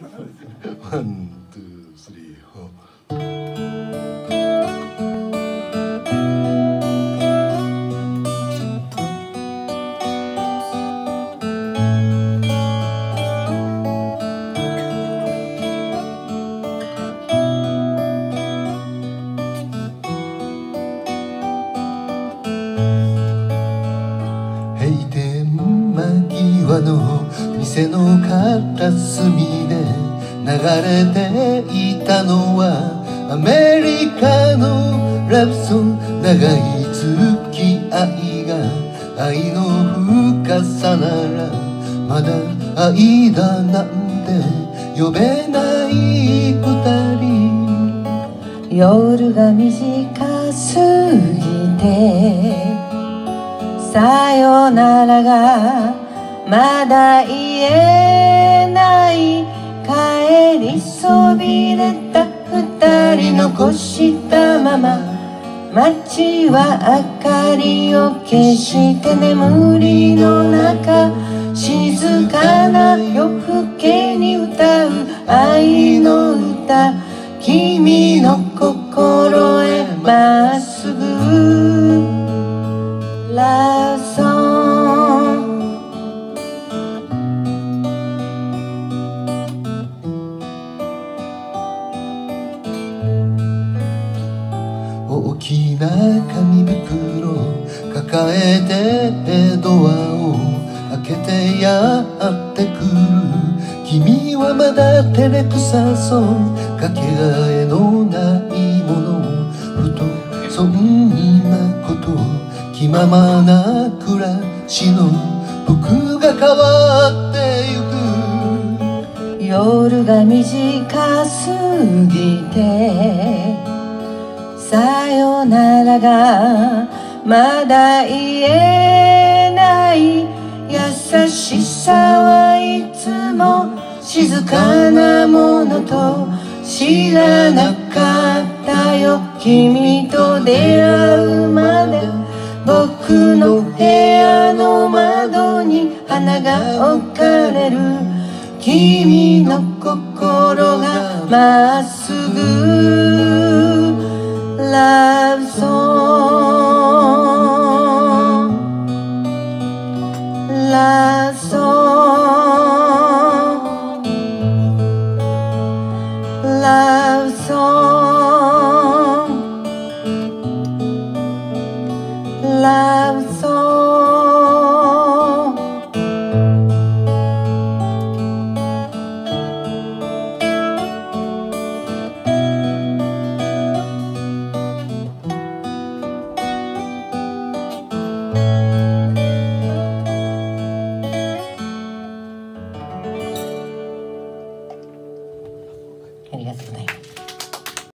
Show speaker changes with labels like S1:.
S1: ワン、ツー、スリー、フォー。閉店間際の店の片隅で流れていたのはアメリカのラブソング。長い付き合いが愛の深さならまだ愛だなんて呼べない二人。
S2: 夜が短すぎてさよならがまだ言えない。帰りそびれた二人残したまま街は明かりを消して眠りの中静かな夜更けに歌う愛の歌。君の心へまっすぐラブソング。
S1: 大きな紙袋抱えてドアを開けてやってくる。君はまだ照れくさそう。かけがえのないものをふとそんなこと気ままな暮らしの服が変わってゆく。
S2: 夜が短すぎてさよならがまだ言えない。優しさはいつも静かなものと知らなかったよ。君と出会うまで僕の部屋の窓に花が置かれる。君の心がまっすぐラブソングラブソングラブソングラブソング。ありがとうございます。